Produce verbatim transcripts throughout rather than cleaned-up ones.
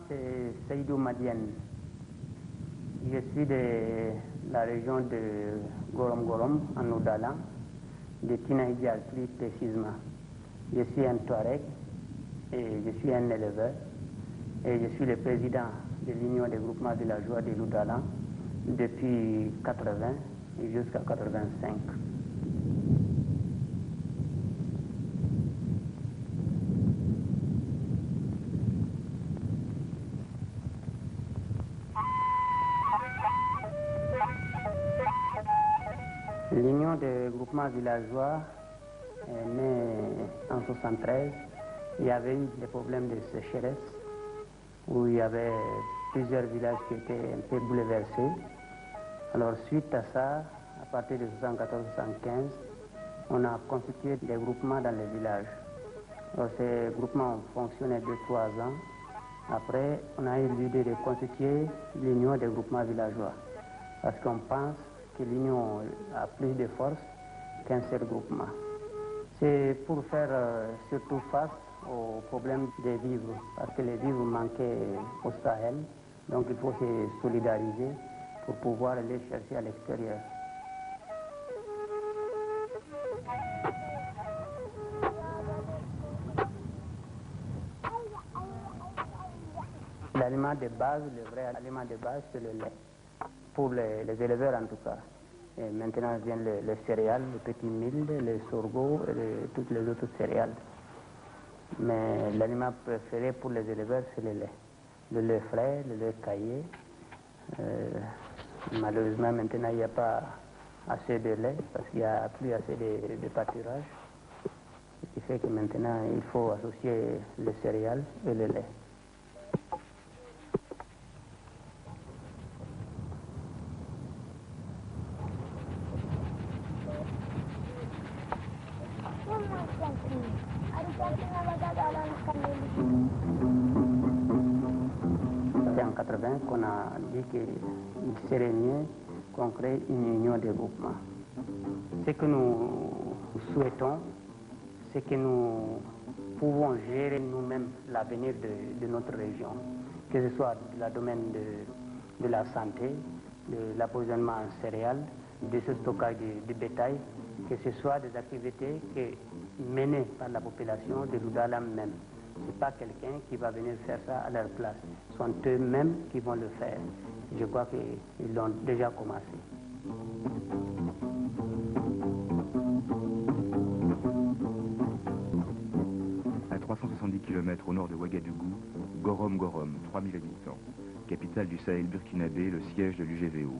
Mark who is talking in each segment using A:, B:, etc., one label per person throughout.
A: c'est Seydou Madiane. Je suis de la région de Gorom Gorom, en Oudala, de Tinaïdial plus précisément. Je suis un Touareg et je suis un éleveur et je suis le président de l'Union des groupements villageois de l'Oudala depuis quatre-vingts et jusqu'à quatre-vingt-cinq. L'Union des groupements villageois est née en soixante-treize. Il y avait eu des problèmes de sécheresse où il y avait plusieurs villages qui étaient un peu bouleversés. Alors suite à ça, à partir de soixante-quatorze soixante-quinze, on a constitué des groupements dans les villages. Alors ces groupements ont fonctionné deux trois ans. Après, on a eu l'idée de constituer l'Union des groupements villageois parce qu'on pense que l'union a plus de force qu'un seul groupement. C'est pour faire euh, surtout face au problème des vivres, parce que les vivres manquaient au Sahel, donc il faut se solidariser pour pouvoir les chercher à l'extérieur. L'aliment de base, le vrai aliment de base, c'est le lait. Pour les, les éleveurs en tout cas. Et maintenant viennent les, les céréales, les petits milles, les sorgho et les, toutes les autres céréales. Mais l'aliment préféré pour les éleveurs, c'est le lait. Le lait frais, le lait caillé. Euh, malheureusement, maintenant, il n'y a pas assez de lait parce qu'il n'y a plus assez de, de pâturage. Ce qui fait que maintenant, il faut associer les céréales et le lait. C'est en quatre-vingts qu'on a dit qu'il serait mieux qu'on crée une union de groupements. Ce que nous souhaitons, c'est que nous pouvons gérer nous-mêmes l'avenir de, de notre région, que ce soit dans le domaine de, de la santé, de l'approvisionnement en céréales, de ce stockage de, de bétail, que ce soit des activités que, menées par la population de l'Oudala même. Ce n'est pas quelqu'un qui va venir faire ça à leur place. Ce sont eux-mêmes qui vont le faire. Je crois qu'ils l'ont déjà commencé.
B: À trois cent soixante-dix kilomètres au nord de Ouagadougou, Gorom Gorom, trois mille habitants. Capitale du Sahel burkinabé, le siège de l'U G V O.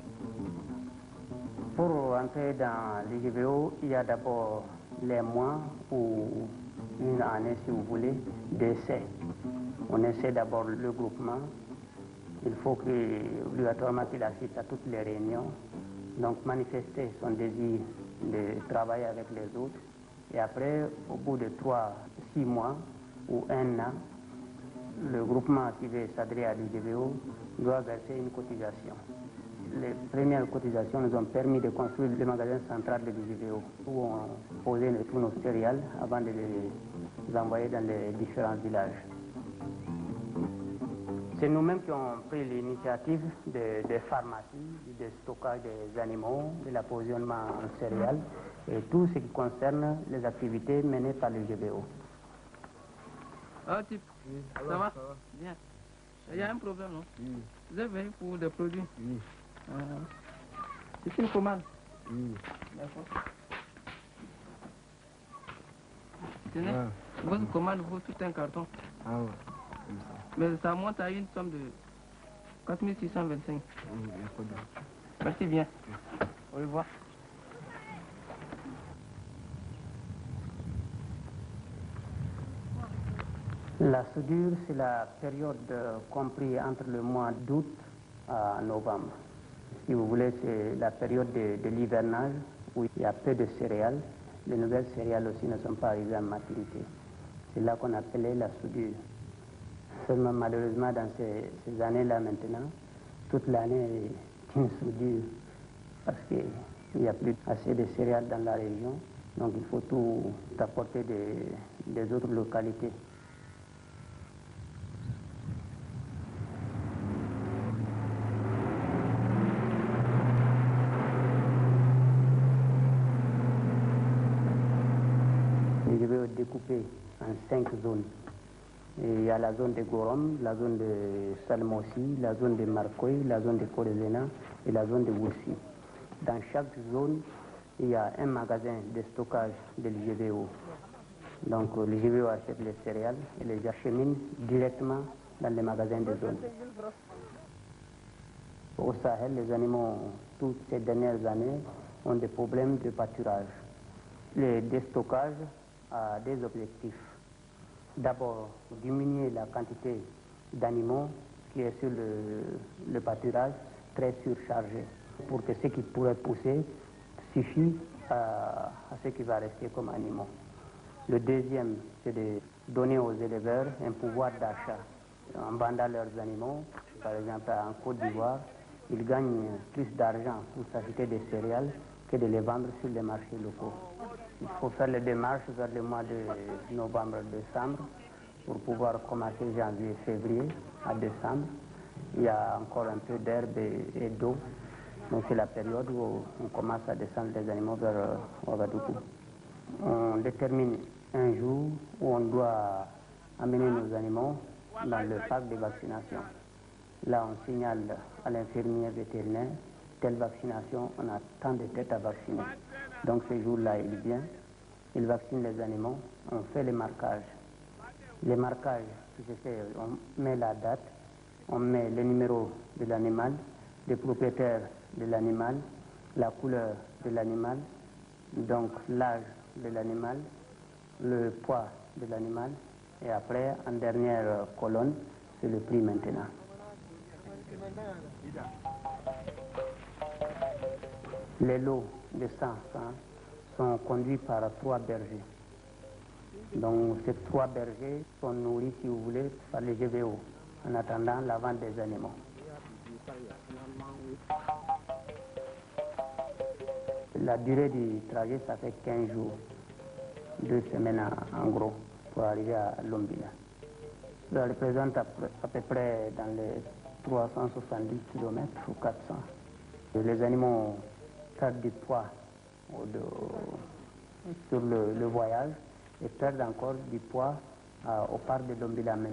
A: Pour entrer dans l'U G V O, il y a d'abord les mois ou une année, si vous voulez, d'essai. On essaie d'abord le groupement. Il faut qu'obligatoirement qu'il assiste à toutes les réunions. Donc manifester son désir de travailler avec les autres. Et après, au bout de trois, six mois ou un an, le groupement qui veut s'adresser à l'U G V O doit verser une cotisation. Les premières cotisations nous ont permis de construire le magasin central de l'U G V O, où on posait tous nos céréales avant de les envoyer dans les différents villages. C'est nous-mêmes qui avons pris l'initiative des de pharmacies, du stockage des animaux, de l'approvisionnement en céréales et tout ce qui concerne les activités menées par l'U G V O.
C: Ah, type, oui. Ça, va? Ça va bien. Il y a un problème, non? Oui. Vous avez venu pour des produits? Oui. Euh, c'est une commande? Oui. D'accord. Tenez, ah. Votre commande vaut tout un carton. Ah ouais. Mais ça monte à une somme de quatre mille six cent vingt-cinq. Oui, il y a pas de... Merci bien. Oui. Au revoir.
A: La soudure, c'est la période euh, comprise entre le mois d'août à novembre. Si vous voulez, c'est la période de, de l'hivernage où il y a peu de céréales. Les nouvelles céréales aussi ne sont pas arrivées à maturité. C'est là qu'on appelait la soudure. Seulement, malheureusement, dans ces, ces années-là maintenant, toute l'année est une soudure parce qu'il n'y a plus assez de céréales dans la région. Donc il faut tout apporter des, des autres localités. Le G V O est découpé en cinq zones. Et il y a la zone de Gorom, la zone de Salmossi, la zone de Marcoy, la zone de Korezena et la zone de Woussi. Dans chaque zone, il y a un magasin de stockage de l'I G V O. Donc le G V O achète les céréales et les achemine directement dans les magasins de zone. Au Sahel, les animaux, toutes ces dernières années, ont des problèmes de pâturage. Le déstockage a des objectifs. D'abord, diminuer la quantité d'animaux qui est sur le, le pâturage très surchargé, pour que ce qui pourrait pousser suffit à, à ce qui va rester comme animaux. Le deuxième, c'est de donner aux éleveurs un pouvoir d'achat. En vendant leurs animaux, par exemple en Côte d'Ivoire, ils gagnent plus d'argent pour s'acheter des céréales que de les vendre sur les marchés locaux. Il faut faire les démarches vers le mois de novembre-décembre pour pouvoir commencer janvier, février à décembre. Il y a encore un peu d'herbe et, et d'eau. Donc c'est la période où on commence à descendre les animaux vers euh, Ouagadougou. On détermine un jour où on doit amener nos animaux dans le parc de vaccination. Là, on signale à l'infirmier vétérinaire, telle vaccination, on a tant de têtes à vacciner. Donc ce jour-là, il vient, il vaccine les animaux, on fait les marquages. Les marquages, je sais, on met la date, on met le numéro de l'animal, le propriétaire de l'animal, la couleur de l'animal, donc l'âge de l'animal, le poids de l'animal, et après, en dernière colonne, c'est le prix maintenant. Les lots de cent francs sont conduits par trois bergers. Donc ces trois bergers sont nourris, si vous voulez, par les G V O, en attendant la vente des animaux. La durée du trajet, ça fait quinze jours, deux semaines en, en gros, pour arriver à Lombila. Ça représente à, à peu près dans les trois cent soixante-dix kilomètres ou quatre cents. Et les animaux perdent du poids de, sur le, le voyage et perdent encore du poids euh, au parc de Lombila même.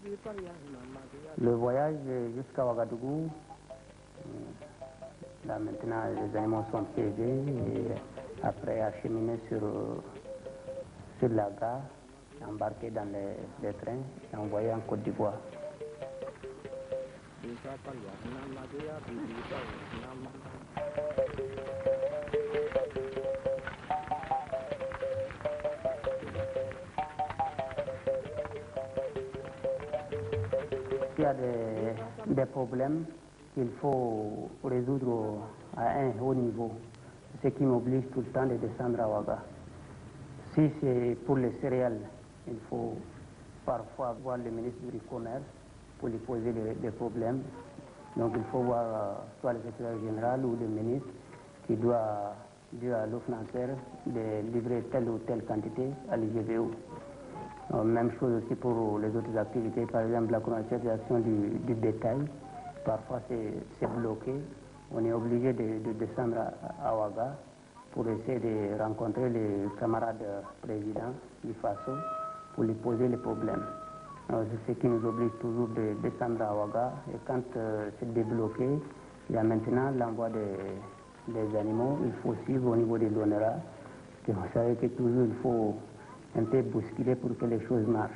A: Le voyage jusqu'à Ouagadougou, là maintenant les animaux sont pesés et après acheminés sur, sur la gare, embarqués dans les, les trains et envoyés en Côte d'Ivoire. Il y a des, des problèmes qu'il faut résoudre à un haut niveau, ce qui m'oblige tout le temps de descendre à Ouaga. Si c'est pour les céréales, il faut parfois voir le ministre du Commerce pour lui poser des, des problèmes. Donc il faut voir euh, soit le secrétaire général ou le ministre qui doit dire à l'eau financière de livrer telle ou telle quantité à l'I G V O. Euh, même chose aussi pour les autres activités, par exemple la commercialisation du, du bétail. Parfois c'est bloqué. On est obligé de, de descendre à, à Ouaga pour essayer de rencontrer les camarades présidents du FASO pour lui poser les problèmes. C'est ce qui nous oblige toujours de descendre à Ouaga. Et quand euh, c'est débloqué, il y a maintenant l'envoi des, des animaux. Il faut suivre au niveau de l'O N R A. Vous savez que toujours il faut un peu bousculer pour que les choses marchent.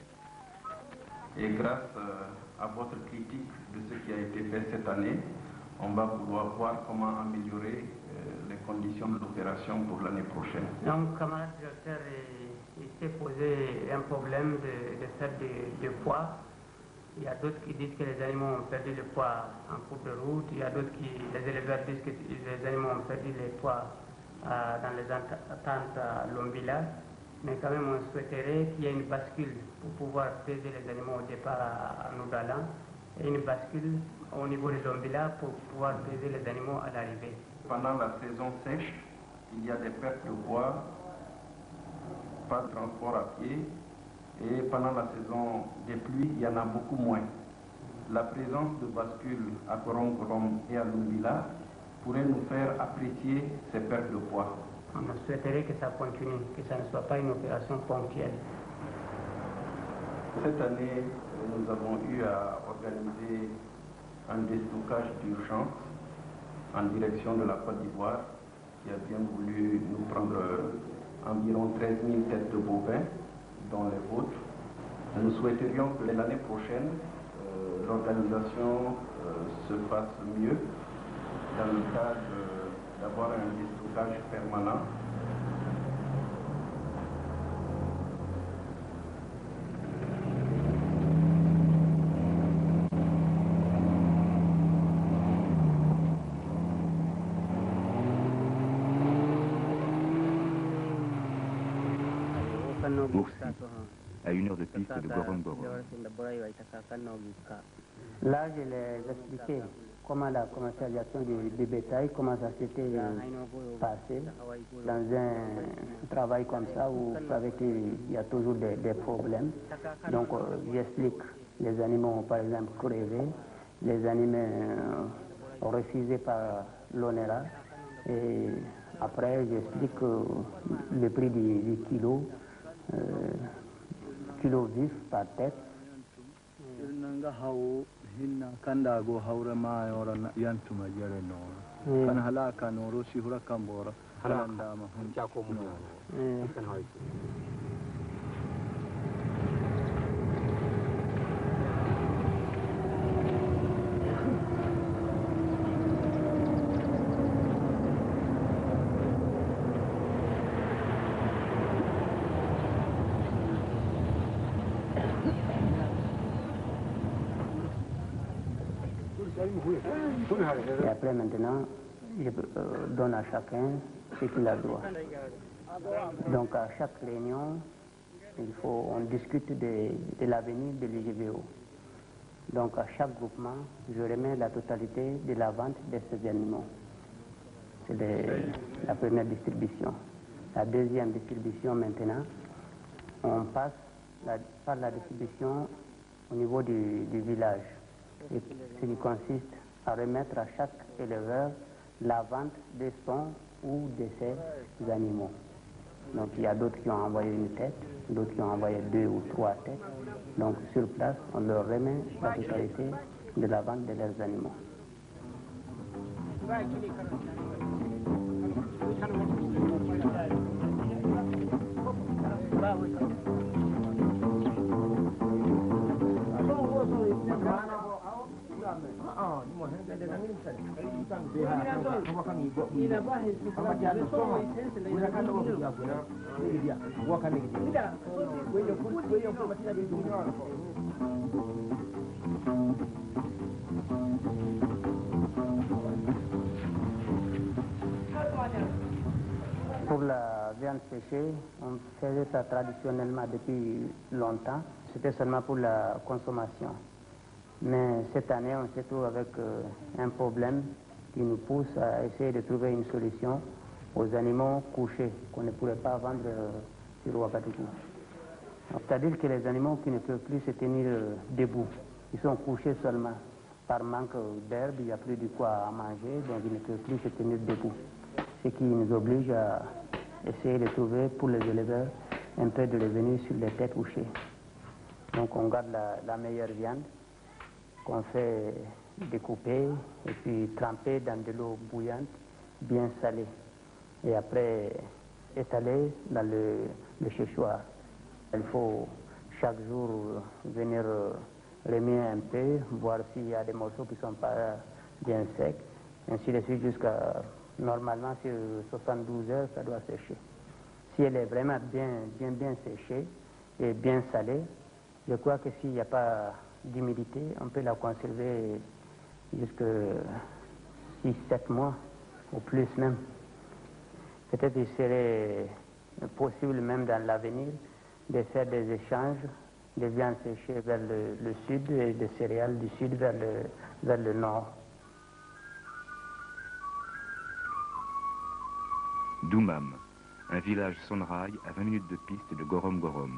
D: Et grâce euh, à votre critique de ce qui a été fait cette année, on va pouvoir voir comment améliorer euh, les conditions de l'opération pour l'année prochaine.
A: Donc, camarade directeur, il s'est posé un problème de, de faire de, de poids. Il y a d'autres qui disent que les animaux ont perdu le poids en cours de route. Il y a d'autres qui, les éleveurs disent que les animaux ont perdu le poids euh, dans les attentes à Lombila. Mais quand même, on souhaiterait qu'il y ait une bascule pour pouvoir peser les animaux au départ à, à Nougalan et une bascule au niveau de Lombila pour pouvoir peser les animaux à l'arrivée.
D: Pendant la saison sèche, il y a des pertes de poids, pas de transport à pied, et pendant la saison des pluies, il y en a beaucoup moins. La présence de bascules à Korom Korom et à Lombila pourrait nous faire apprécier ces pertes de poids.
A: On souhaiterait que ça continue, que ça ne soit pas une opération ponctuelle.
D: Cette année, nous avons eu à organiser un déstockage d'urgence en direction de la Côte d'Ivoire, qui a bien voulu nous prendre environ treize mille têtes de bovins, dont les vôtres. Nous souhaiterions que l'année prochaine, euh, l'organisation euh, se fasse mieux dans le cadre euh, d'avoir un déstockage permanent.
B: Boursi, à une heure de piste de Gorom Gorom.
A: Là, je les expliqué comment la commercialisation du, du bétail, comment ça s'était passé dans un travail comme ça où vous savez qu'il y a toujours des, des problèmes. Donc, euh, j'explique les animaux, par exemple, crevés, les animaux euh, refusés par l'ONERA. Et après, j'explique euh, le prix du, du kilo. Euh, kilo vif par tête. Et après maintenant, je euh, donne à chacun ce qu'il a droit. Donc à chaque réunion, il faut, on discute de, de l'avenir de l'I G V O. Donc à chaque groupement, je remets la totalité de la vente de ces animaux. C'est la première distribution. La deuxième distribution maintenant, on passe la, par la distribution au niveau du, du village. Et ce qui consiste à remettre à chaque éleveur la vente de son ou de ses animaux. Donc il y a d'autres qui ont envoyé une tête, d'autres qui ont envoyé deux ou trois têtes. Donc sur place, on leur remet la totalité de la vente de leurs animaux. Pour la viande séchée, on faisait ça traditionnellement depuis longtemps. C'était seulement pour la consommation. Mais cette année, on se trouve avec euh, un problème qui nous pousse à essayer de trouver une solution aux animaux couchés qu'on ne pourrait pas vendre euh, sur Ouagadougou. C'est-à-dire que les animaux qui ne peuvent plus se tenir euh, debout, ils sont couchés seulement. Par manque d'herbe, il n'y a plus de quoi à manger, donc ils ne peuvent plus se tenir debout. Ce qui nous oblige à essayer de trouver pour les éleveurs un peu de revenus sur les têtes couchées. Donc on garde la, la meilleure viande qu'on fait découper et puis tremper dans de l'eau bouillante, bien salée. Et après étaler dans le, le séchoir. Il faut chaque jour venir remuer un peu, voir s'il y a des morceaux qui ne sont pas bien secs. Ainsi de suite jusqu'à, normalement sur soixante-douze heures, ça doit sécher. Si elle est vraiment bien, bien, bien séchée et bien salée, je crois que s'il n'y a pas d'humidité, on peut la conserver jusqu'à six sept mois, ou plus même. Peut-être qu'il serait possible même dans l'avenir de faire des échanges de viande séchée vers le, le sud et de céréales du sud vers le, vers le nord.
B: Doumam, un village sans rail à vingt minutes de piste de Gorom Gorom.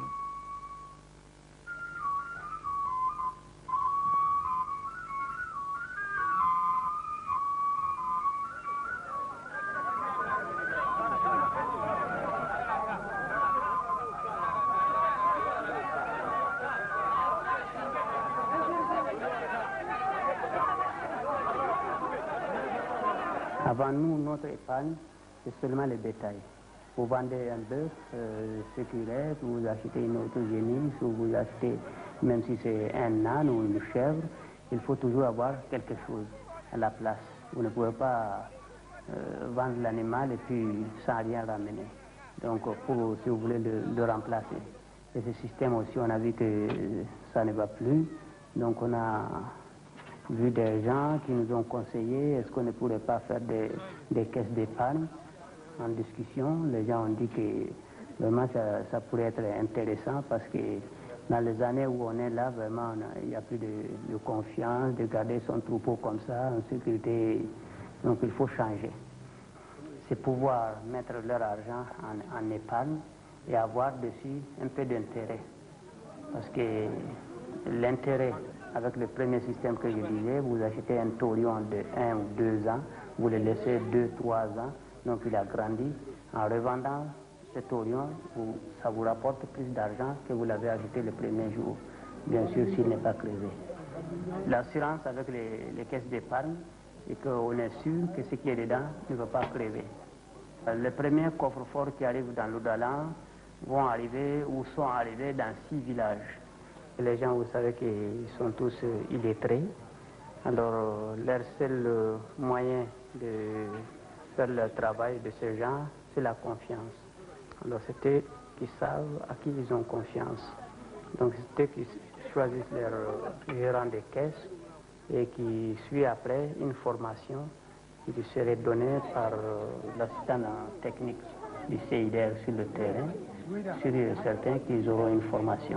A: Avant nous, notre épargne, c'est seulement le bétail. Vous vendez un bœuf, euh, ce qui reste, vous achetez une autre génisse, ou vous achetez, même si c'est un âne ou une chèvre, il faut toujours avoir quelque chose à la place. Vous ne pouvez pas euh, vendre l'animal et puis sans rien ramener. Donc, pour, si vous voulez, le, le remplacer. Et ce système aussi, on a vu que ça ne va plus. Donc, on a vu des gens qui nous ont conseillé, est-ce qu'on ne pourrait pas faire des, des caisses d'épargne en discussion. Les gens ont dit que vraiment ça, ça pourrait être intéressant parce que dans les années où on est là, vraiment, il n'y a plus de, de confiance, de garder son troupeau comme ça, en sécurité. Donc, il faut changer. C'est pouvoir mettre leur argent en, en épargne et avoir dessus un peu d'intérêt. Parce que l'intérêt, avec le premier système que je disais, vous achetez un taurion de un ou deux ans, vous le laissez deux, trois ans, donc il a grandi. En revendant ce taurion, vous, ça vous rapporte plus d'argent que vous l'avez acheté le premier jour, bien sûr s'il n'est pas crevé. L'assurance avec les, les caisses d'épargne, c'est qu'on est sûr que ce qui est dedans ne va pas crever. Les premiers coffres-forts qui arrivent dans l'Oudalan vont arriver ou sont arrivés dans six villages. Et les gens, vous savez qu'ils sont tous euh, illettrés. Alors, euh, leur seul euh, moyen de faire le travail de ces gens, c'est la confiance. Alors, c'est eux qui savent à qui ils ont confiance. Donc, c'est eux qui choisissent leur euh, gérant de caisse et qui suivent après une formation qui lui serait donnée par euh, l'assistant technique du C I D R sur le terrain, sur certains qui auront une formation.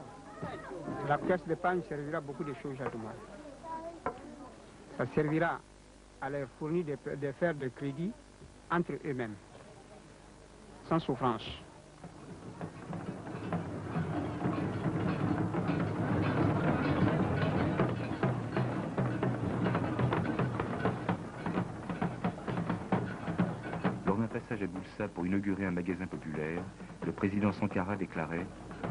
E: La caisse d'épargne servira à beaucoup de choses à tout le monde. Ça servira à leur fournir des, des faire de crédit entre eux-mêmes, sans souffrance.
B: Lors d'un passage à Boulsa pour inaugurer un magasin populaire, le président Sankara déclarait: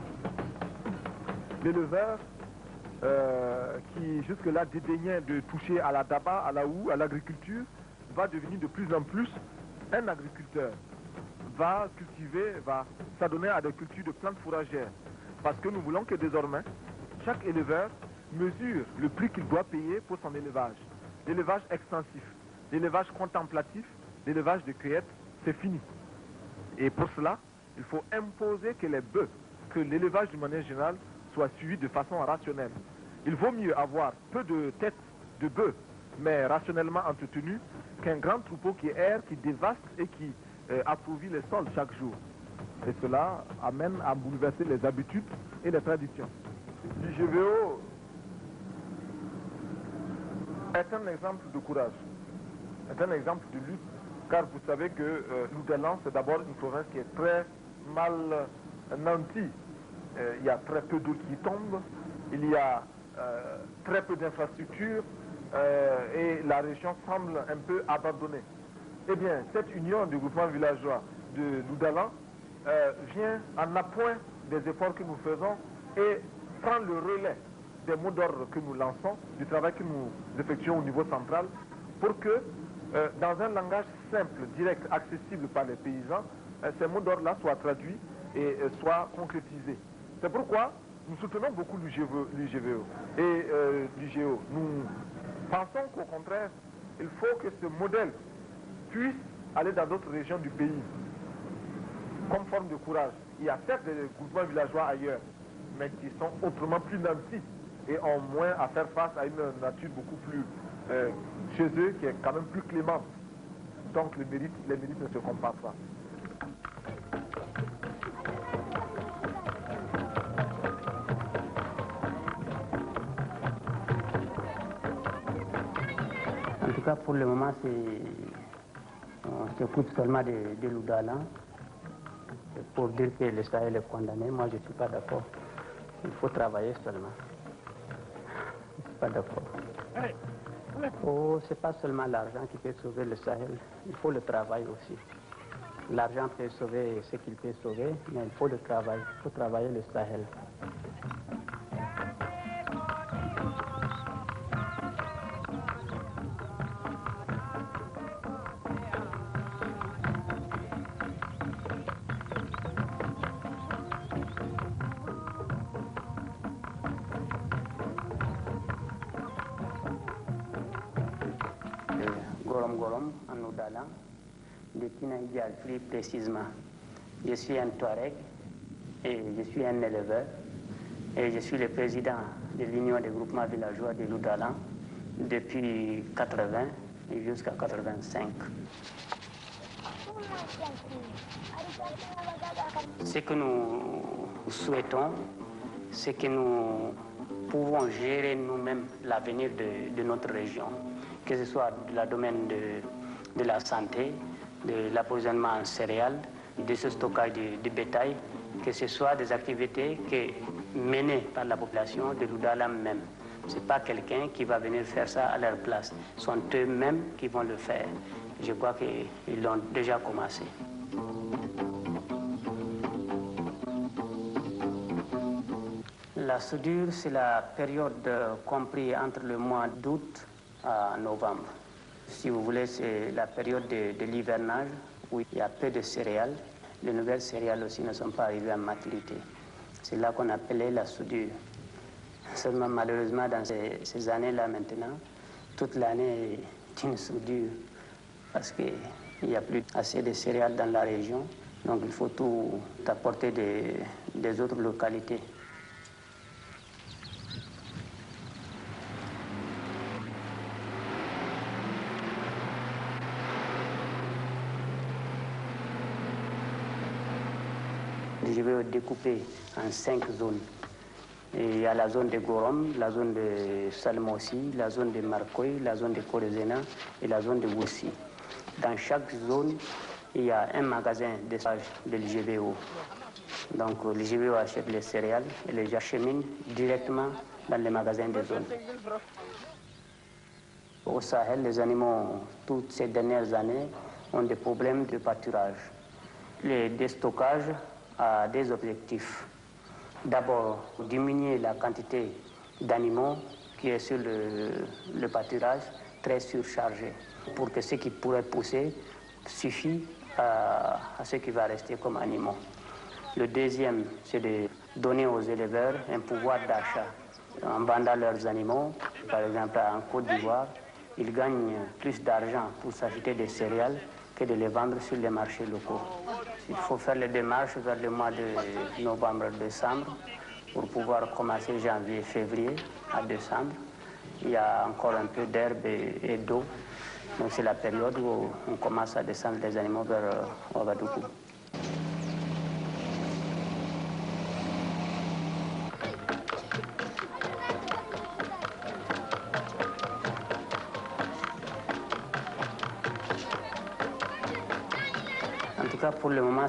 F: l'éleveur euh, qui jusque-là dédaignait de toucher à la daba, à la houe, à l'agriculture, va devenir de plus en plus un agriculteur. Va cultiver, va s'adonner à des cultures de plantes fourragères. Parce que nous voulons que désormais, chaque éleveur mesure le prix qu'il doit payer pour son élevage. L'élevage extensif, l'élevage contemplatif, l'élevage de cueillette, c'est fini. Et pour cela, il faut imposer que les bœufs, que l'élevage d'une manière générale, soit suivi de façon rationnelle. Il vaut mieux avoir peu de têtes de bœufs, mais rationnellement entretenues, qu'un grand troupeau qui erre, qui dévaste et qui euh, appauvrit les sols chaque jour. Et cela amène à bouleverser les habitudes et les traditions. L'I G V O est un exemple de courage, est un exemple de lutte, car vous savez que euh, l'Oudalan, c'est d'abord une province qui est très mal nantie. Euh, il y a très peu d'eau qui tombe, il y a euh, très peu d'infrastructures euh, et la région semble un peu abandonnée. Eh bien, cette union du groupement villageois de l'Oudalan euh, vient en appoint des efforts que nous faisons et prend le relais des mots d'ordre que nous lançons, du travail que nous effectuons au niveau central, pour que, euh, dans un langage simple, direct, accessible par les paysans, euh, ces mots d'ordre-là soient traduits et euh, soient concrétisés. C'est pourquoi nous soutenons beaucoup l'U G V O et euh, l'I G O. Nous pensons qu'au contraire, il faut que ce modèle puisse aller dans d'autres régions du pays, comme forme de courage. Il y a certes des groupements villageois ailleurs, mais qui sont autrement plus nantis et ont moins à faire face à une nature beaucoup plus, euh, chez eux, qui est quand même plus clémente. Donc les mérites, les mérites ne se comparent pas.
A: En tout cas, pour le moment, on s'occupe seulement de, de l'Oudalan pour dire que le Sahel est condamné. Moi, je ne suis pas d'accord. Il faut travailler seulement. Je ne suis pas d'accord. Oh, ce n'est pas seulement l'argent qui peut sauver le Sahel, il faut le travail aussi. L'argent peut sauver ce qu'il peut sauver, mais il faut le travail, il faut travailler le Sahel. de Tinaïdial plus précisément. Je suis un Touareg et je suis un éleveur et je suis le président de l'Union des groupements villageois de l'Oudalan depuis quatre-vingts jusqu'à quatre-vingt-cinq. Ce que nous souhaitons, c'est que nous pouvons gérer nous-mêmes l'avenir de, de notre région, que ce soit dans le domaine de, de la santé, de l'approvisionnement en céréales, de ce stockage de, de bétail, que ce soit des activités que, menées par la population de l'Oudalan même. Ce n'est pas quelqu'un qui va venir faire ça à leur place. Ce sont eux-mêmes qui vont le faire. Je crois qu'ils l'ont déjà commencé. La soudure, c'est la période comprise entre le mois d'août à novembre. Si vous voulez, c'est la période de, de l'hivernage où il y a peu de céréales. Les nouvelles céréales aussi ne sont pas arrivées à maturité. C'est là qu'on appelait la soudure. Seulement, malheureusement, dans ces, ces années-là maintenant, toute l'année est une soudure parce qu'il n'y a plus assez de céréales dans la région. Donc, il faut tout apporter des, des autres localités. Je vais découper en cinq zones. Et il y a la zone de Gorom, la zone de Salmossi, la zone de Marcoy, la zone de Korezena et la zone de Woussi. Dans chaque zone, il y a un magasin de stockage de l'I G V O. Donc l'I G V O achète les céréales et les achemine directement dans les magasins des zones. Au Sahel, les animaux, toutes ces dernières années, ont des problèmes de pâturage. Le déstockage a des objectifs. D'abord, diminuer la quantité d'animaux qui est sur le, le pâturage très surchargé pour que ce qui pourrait pousser suffit à, à ce qui va rester comme animaux. Le deuxième, c'est de donner aux éleveurs un pouvoir d'achat. En vendant leurs animaux, par exemple en Côte d'Ivoire, ils gagnent plus d'argent pour s'acheter des céréales que de les vendre sur les marchés locaux. Il faut faire les démarches vers le mois de novembre-décembre pour pouvoir commencer janvier, février à décembre. Il y a encore un peu d'herbe et, et d'eau. Donc c'est la période où on commence à descendre les animaux vers euh, Ouagadougou. En tout cas, pour le moment,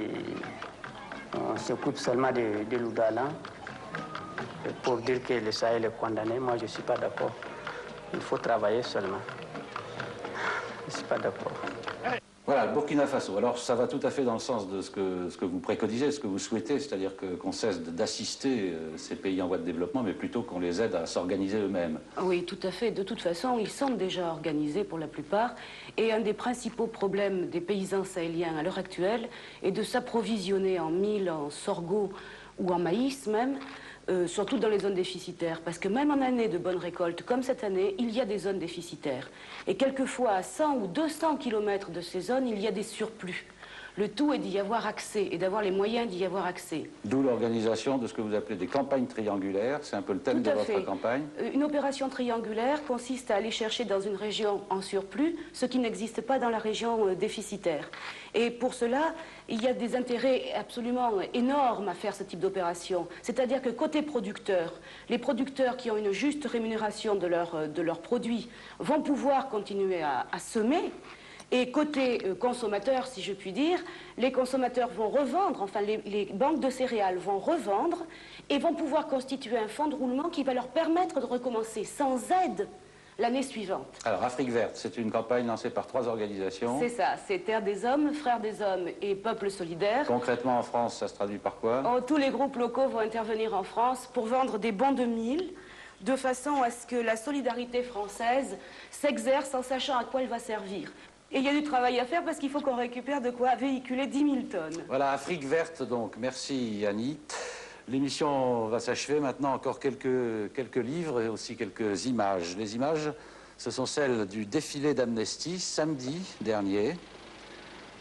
A: on s'occupe seulement de, de l'Oudalan. Pour dire que le Sahel est condamné, moi je ne suis pas d'accord. Il faut travailler seulement. Je ne suis pas d'accord.
G: Voilà, le Burkina Faso. Alors ça va tout à fait dans le sens de ce que, ce que vous préconisez, ce que vous souhaitez, c'est-à-dire que, qu'on cesse d'assister euh, ces pays en voie de développement, mais plutôt qu'on les aide à s'organiser eux-mêmes.
H: Oui, tout à fait. De toute façon, ils sont déjà organisés pour la plupart. Et un des principaux problèmes des paysans sahéliens à l'heure actuelle est de s'approvisionner en mil, en sorgho ou en maïs même, Euh, surtout dans les zones déficitaires, parce que même en année de bonne récolte, comme cette année, il y a des zones déficitaires. Et quelquefois, à cent ou deux cents kilomètres de ces zones, il y a des surplus. Le tout est d'y avoir accès et d'avoir les moyens d'y avoir accès.
G: D'où l'organisation de ce que vous appelez des campagnes triangulaires, c'est un peu le thème de votre campagne.
H: Une opération triangulaire consiste à aller chercher dans une région en surplus ce qui n'existe pas dans la région déficitaire. Et pour cela, il y a des intérêts absolument énormes à faire ce type d'opération. C'est-à-dire que côté producteurs, les producteurs qui ont une juste rémunération de, leur, de leurs produits vont pouvoir continuer à, à semer. Et côté euh, consommateurs, si je puis dire, les consommateurs vont revendre, enfin les, les banques de céréales vont revendre et vont pouvoir constituer un fonds de roulement qui va leur permettre de recommencer sans aide l'année suivante.
G: Alors, Afrique verte, c'est une campagne lancée par trois organisations.
H: C'est ça, c'est Terre des Hommes, Frères des Hommes et Peuple Solidaire.
G: Concrètement, en France, ça se traduit par quoi?
H: Oh, tous les groupes locaux vont intervenir en France pour vendre des bons de mille, de façon à ce que la solidarité française s'exerce en sachant à quoi elle va servir. Et il y a du travail à faire parce qu'il faut qu'on récupère de quoi véhiculer dix mille tonnes.
G: Voilà, Afrique verte, donc. Merci, Annie. L'émission va s'achever. Maintenant, encore quelques, quelques livres et aussi quelques images. Les images, ce sont celles du défilé d'Amnesty, samedi dernier.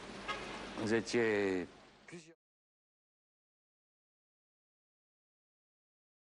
G: Vous étiez